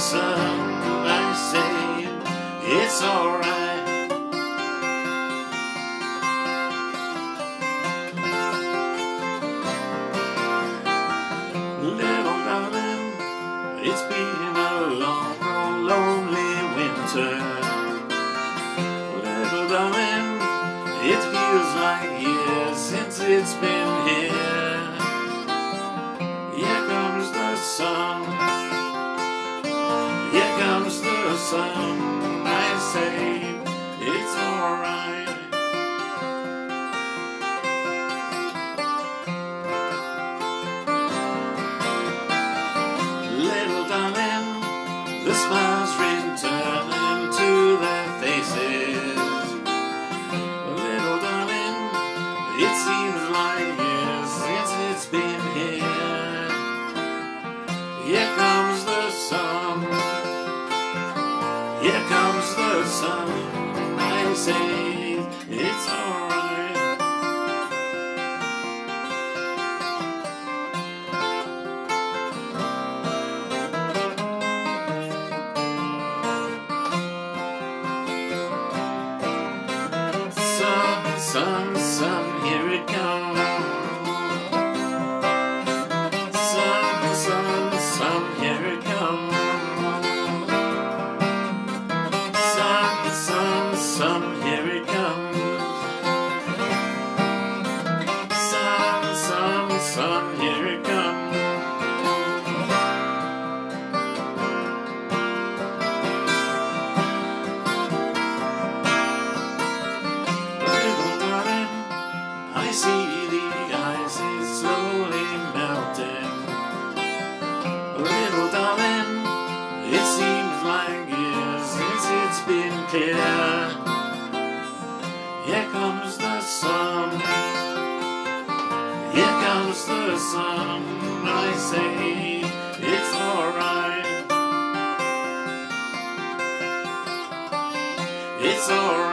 sun, I say it's alright. Little darling, it's been a long, lonely winter. Little darling, it feels like years since it's been here. Here comes the sun. Here comes the sun. I say it's alright. Little darling, the smiles return to their faces. Little darling, it seems like years since it's been here. Here comes the sun. Here comes the sun. I say it's alright. Sun, sun, here it comes. Sun, sun, sun, here it comes. Sun, sun, sun, here it comes. Sun, sun, sun, here it comes. I see the ice is slowly melting. Little darling, it seems like years since it's been clear. Here comes the sun. Here comes the sun. I say it's alright. It's alright.